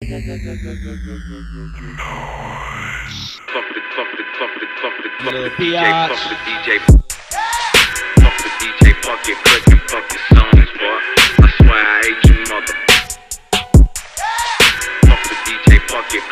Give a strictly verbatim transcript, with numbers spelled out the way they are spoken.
Fuck with the, fuck with the, fuck with the, fuck with the, fuck with the Little D J, biatch. fuck with the D J. Fuck with the D J, fuck your click and fuck your songs, boy. I swear I hate you, mother. Fuck with the D J, fuck your